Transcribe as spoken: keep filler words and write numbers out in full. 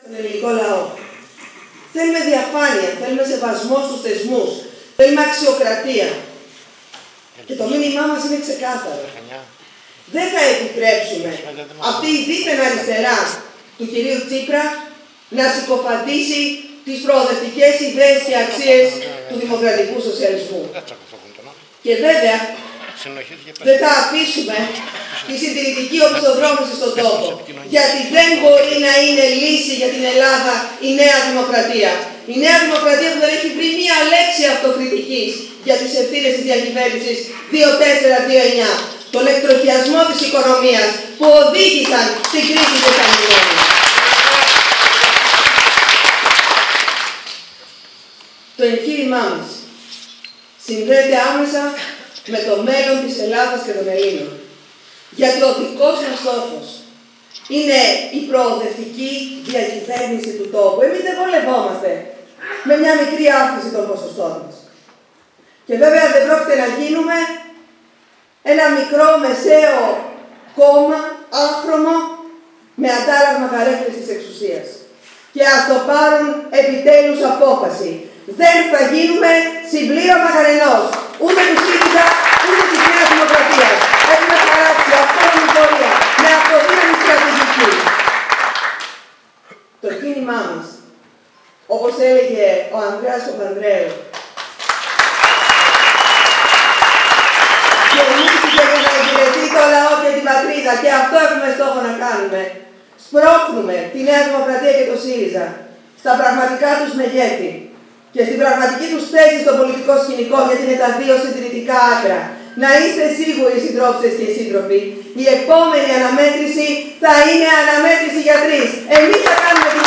Τον ελληνικό λαό. Θέλουμε διαφάνεια, θέλουμε σεβασμό στους θεσμούς, θέλουμε αξιοκρατία. Και το μήνυμά μας είναι ξεκάθαρο. Δεν θα επιτρέψουμε αυτή η δίθεν αριστερά του κυρίου Τσίπρα να συκοφαντήσει τις προοδευτικές ιδέες και αξίες του δημοκρατικού σοσιαλισμού. Και βέβαια, δεν θα αφήσουμε τη συντηρητική οπισθοδρόμηση στον τόπο. Γιατί δεν μπορεί να είναι λύση για την Ελλάδα η νέα δημοκρατία. Η νέα δημοκρατία που δεν έχει βρει μία λέξη αυτοκριτικής για τις ευθύνες της διακυβέρνησης δύο τέσσερα δύο εννιά. Τον εκτροχιασμό της οικονομίας που οδήγησαν στην κρίση της ανηλώνης. Το εγχείρημά μας συνδέεται άμεσα με το μέλλον της Ελλάδας και των Ελλήνων. Γιατί ο δικός μας στόχος είναι η προοδευτική διακυβέρνηση του τόπου. Εμείς δεν βολευόμαστε με μια μικρή αύξηση των ποσοστών μας. Και βέβαια δεν πρόκειται να γίνουμε ένα μικρό μεσαίο κόμμα, άχρωμο, με αντάλλαγμα καρέκλες της εξουσίας. Και ας το πάρουν επιτέλους απόφαση. Δεν θα γίνουμε συμπλήρωμα κανενός. Ούτε του ΣΥΡΙΖΑ, ούτε της Νέας Δημοκρατίας. Έχουμε χαράξει αυτό την πορεία με αυτοδύναμη στρατηγική. Το κίνημά μας, όπως έλεγε ο Ανδρέας Παπανδρέου, γεννήθηκε για να υπηρετεί το λαό και την πατρίδα, και αυτό έχουμε στόχο να κάνουμε. Σπρώχνουμε τη Νέα Δημοκρατία και το ΣΥΡΙΖΑ στα πραγματικά τους μεγέθη και στην πραγματική τους θέση στο πολιτικό σκηνικό, γιατί είναι τα δύο συντηρητικά άκρα. Να είστε σίγουροι, συντρόφισσες και σύντροφοι, η επόμενη αναμέτρηση θα είναι αναμέτρηση για τρεις. Εμείς θα κάνουμε